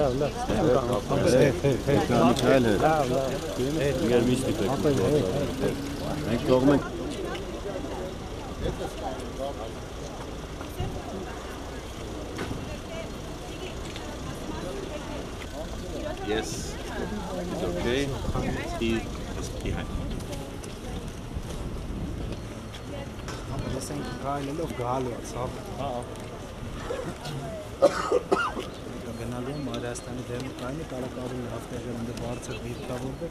لا لا Yes, it's okay. He is behind. بس انت قاعد له قال واتساب գնալու Մարիաստանի դեմոկրատի կառավարի հաղթահարելու բարձր դիտավորը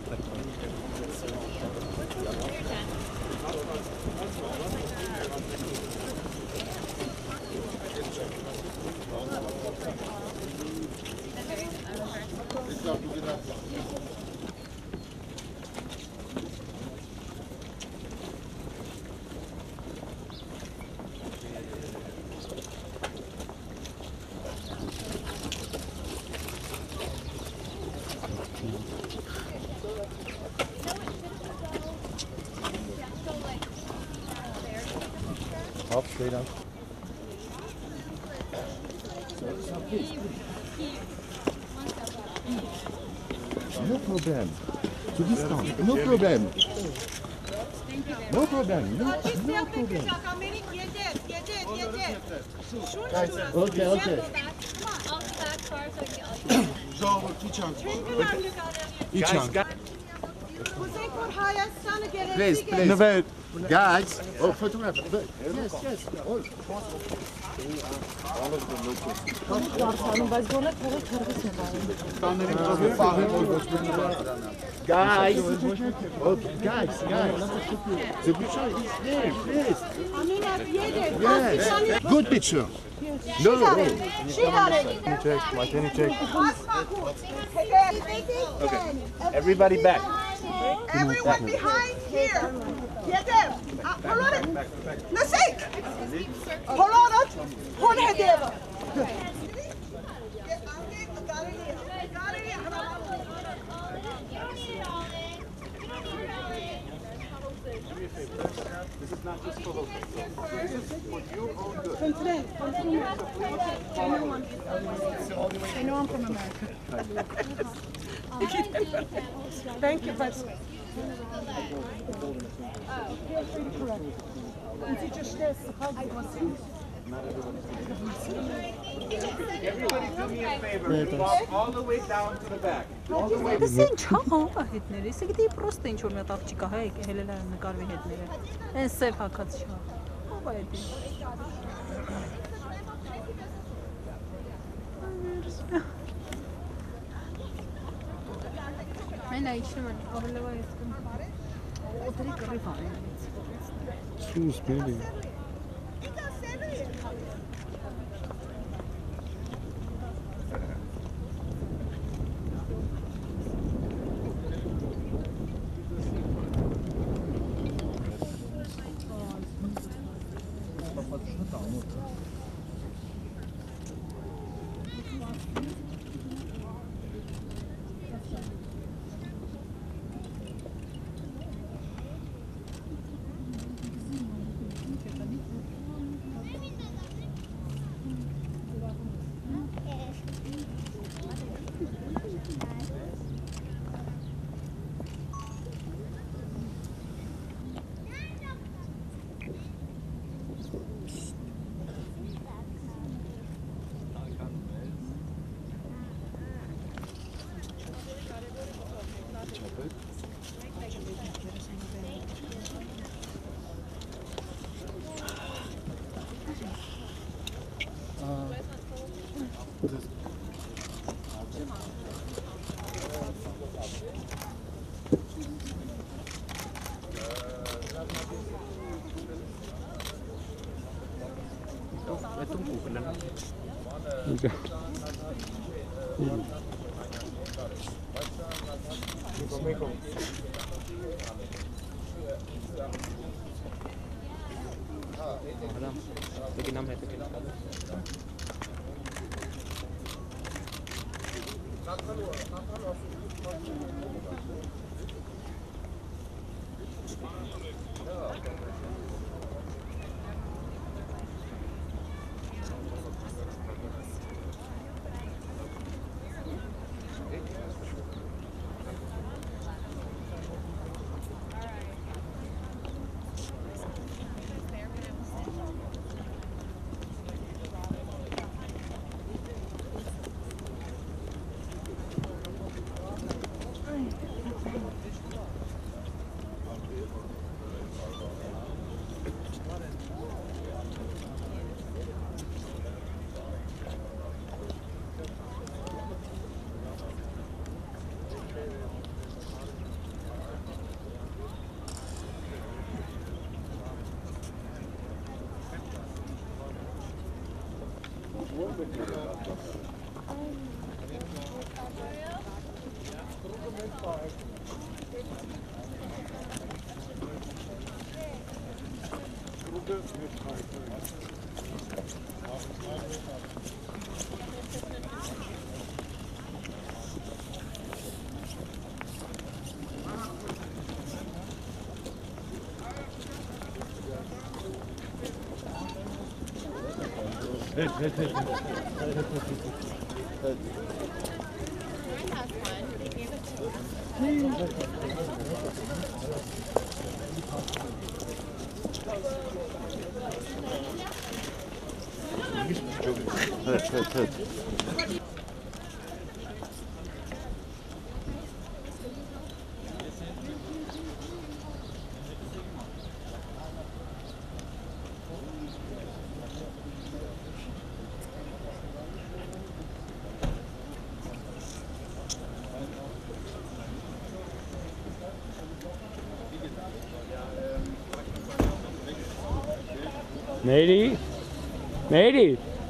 Up, straight up. No problem. To this time. No problem. No problem. No problem. Okay, okay. Please, please. Guys, oh, photograph. Yes, yes. Oh. Guys, oh, guys. The picture is there, please. Yes, good picture. No. Can you check? Okay, everybody back. Everyone behind here. Get them. Hold it. Nasik. Hold it. Hold it there. This is not just for local. This is for your own good. I know I'm from America. Thank you, but Everybody do me a favor. Walk all the way down to the back. All the way. This ain't chama հետները։ Իսկ դի պրոստը ինչ որ մի հատ աղջիկա հա եկել է նկարվի հետները։ Այն սև հակած չա։ Ո՞վ է դի։ Այն այշում են, ավելովա եսկում։ Օդրի կռի բան է։ Choose baby. लेकिन नाम है तो Evet, evet, evet. Mary? Mary?